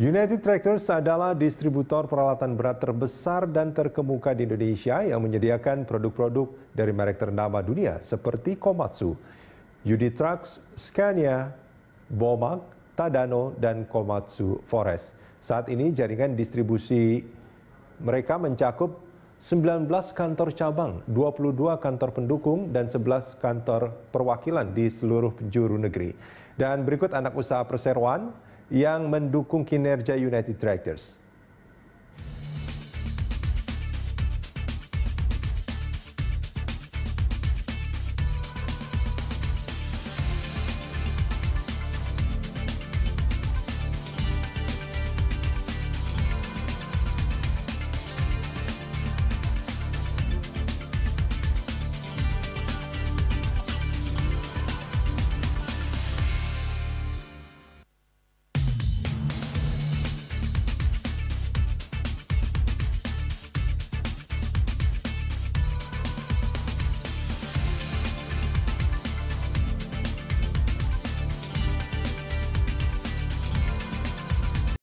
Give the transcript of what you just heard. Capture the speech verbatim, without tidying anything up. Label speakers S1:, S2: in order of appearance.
S1: United Tractors adalah distributor peralatan berat terbesar dan terkemuka di Indonesia yang menyediakan produk-produk dari merek ternama dunia seperti Komatsu, U D Trucks, Scania, Bomag, Tadano, dan Komatsu Forest. Saat ini jaringan distribusi mereka mencakup sembilan belas kantor cabang, dua puluh dua kantor pendukung, dan sebelas kantor perwakilan di seluruh penjuru negeri. Dan berikut anak usaha perseroan yang mendukung kinerja United Tractors.